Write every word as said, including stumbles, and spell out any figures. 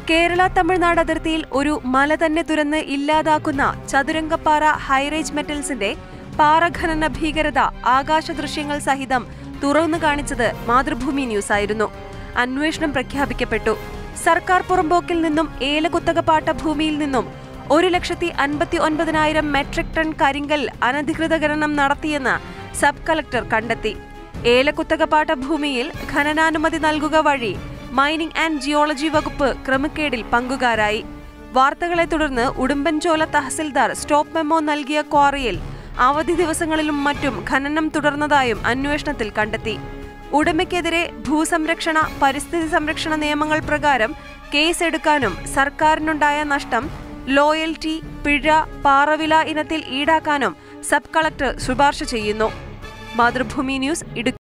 കേരള തമിഴ്നാട് അതിർത്തിയിൽ ഒരു മല തന്നെ തുരന്ന് ഇല്ലാതാക്കുന്ന ചതുരംഗപ്പാറ ഹൈറേഞ്ച് മെറ്റൽസിന്റെ പാറഖനന ഭീകരത ആകാശ ദൃശ്യങ്ങൾ സഹിതം തുറന്നു കാണിച്ചത് മാതൃഭൂമി ന്യൂസ് ആയിരുന്നു. അന്വേഷണം പ്രഖ്യാപിക്കപ്പെട്ടു. സർക്കാർ പുറമ്പോക്കിൽ നിന്നും ഏലകുത്തകപ്പാട്ട ഭൂമിയിൽ നിന്നും ഒരു ലക്ഷത്തി അൻപത്തി ഒൻപതിനായിരം മെട്രിക് ടൺ കരിങ്കൽ അനധികൃത ഖനനം നടത്തിയെന്ന് സബ് കളക്ടർ കണ്ടെത്തി. ഏലകുത്തകപ്പാട്ട ഭൂമിയിൽ ഖനനാനുമതി നൽകുക വഴി മൈനിംഗ് ആൻഡ് ജിയോളജി വകുപ്പ് ക്രമക്കേടിൽ പങ്കുകാരായി. വാർത്തകളെ തുടർന്ന് ഉടുമ്പൻചോല തഹസിൽദാർ സ്റ്റോപ്പ് മെമ്മോ നൽകിയ ക്വാറിയിൽ അവധി ദിവസങ്ങളിലും മറ്റും ഖനനം തുടർന്നതായും അന്വേഷണത്തിൽ കണ്ടെത്തി. ഉടമയ്ക്കെതിരെ ഭൂസംരക്ഷണ പരിസ്ഥിതി സംരക്ഷണ നിയമങ്ങൾ പ്രകാരം കേസെടുക്കാനും സർക്കാരിനുണ്ടായ നഷ്ടം ലോയൽറ്റി, പിഴ, പാറവില ഇനത്തിൽ ഈടാക്കാനും സബ് കളക്ടർ ശുപാർശ ചെയ്യുന്നു. മാതൃഭൂമി ന്യൂസ് ഇടുക്കി.